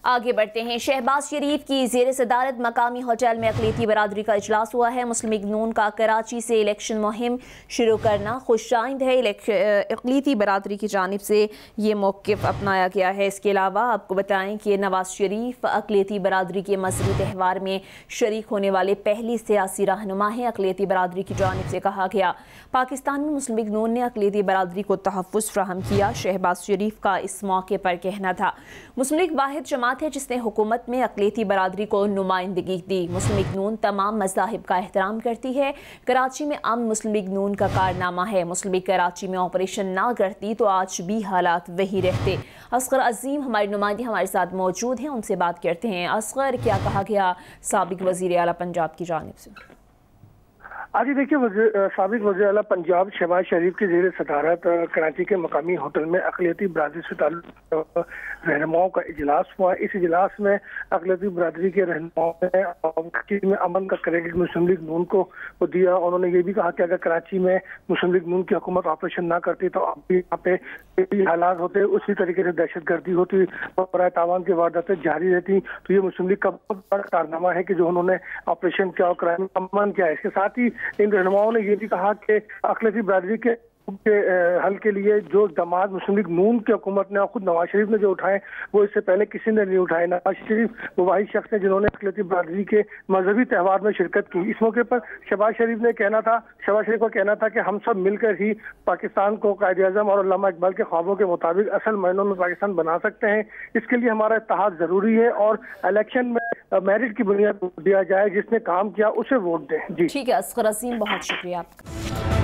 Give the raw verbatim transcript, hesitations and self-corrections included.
आगे बढ़ते हैं। शहबाज शरीफ की ज़ेर सदारत मकामी होटल में अक़लियती बरादरी का इजलास हुआ है। मुस्लिम लीग नून का कराची से इलेक्शन मुहिम शुरू करना खुशाइंद है। अक़लियती बरादरी की जानिब से ये मौक़िफ़ अपनाया गया है। इसके अलावा आपको बताएं कि नवाज शरीफ अक़लियती बरादरी के मजहबी त्यौहार में शरीक होने वाले पहली सियासी रहनुमा हैं। अक़लियती बरादरी की जानिब से कहा गया, पाकिस्तान में मुस्लिम लीग नून ने अक़लियती बरादरी को तहफ़्फ़ुज़ फ़राहम किया। शहबाज शरीफ का इस मौके पर कहना था, मुस्लिम लीग वाहिद जमात है जिसने हुकूमत में अक़लियती बरादरी को नुमाइंदगी दी। मुस्लिम लीग नून तमाम मज़ाहिब का एहतराम करती है। कराची में अमन मुस्लिम लीग नून का कारनामा है। मुस्लिम लीग कराची में ऑपरेशन ना करती तो आज भी हालात वही रहते। असगर अजीम हमारे नुमाइंदे हमारे साथ मौजूद हैं, उनसे बात करते हैं। असगर, क्या कहा गया साबिक वज़ीर आला पंजाब की जानिब से? आज देखिए, साबिक वज़ीर आला पंजाब शहबाज शरीफ की ज़ेर सदारत कराची के मकामी होटल में अक़लियती बरादरी से ताल्लुक़ रहनुमाओं का इजलास हुआ। इस इजलास में अक़लियती बरादरी के रहनुमाओं ने कराची में अमन का क्रेडिट मुस्लिम लीग नून को दिया। उन्होंने ये भी कहा कि अगर कराची में मुस्लिम लीग नून की हुकूमत ऑपरेशन ना करती तो अब भी यहाँ पे हालात होते, उसी तरीके से दहशत गर्दी होती और तावान की वारदातें जारी रहती। तो ये मुस्लिम लीग का बहुत बड़ा कारनामा है कि जो उन्होंने ऑपरेशन किया और क्राइम अमन किया। इसके साथ ही इन रहनुमाओं ने ये भी कहा कि अक़लियती बरादरी के के हल के लिए जो जमात मुस्लिम लीग नून की हुकूमत ने और खुद नवाज शरीफ ने जो उठाए वो इससे पहले किसी ने नहीं उठाए। नवाज शरीफ वो वही शख्स है जिन्होंने अक़लियती बरादरी के मजहबी त्यौहार में शिरकत की। इस मौके पर शहबाज शरीफ ने कहना था शहबाज शरीफ का कहना था कि हम सब मिलकर ही पाकिस्तान को कायद-ए-आज़म और अल्लामा इकबाल के ख्वाबों के मुताबिक असल मायनों में पाकिस्तान बना सकते हैं। इसके लिए हमारा इत्तेहाद जरूरी है और इलेक्शन में मेरिट की बुनियाद पर दिया जाए, जिसने काम किया उसे वोट दें। जी ठीक है असगर अज़ीम, बहुत शुक्रिया आपका।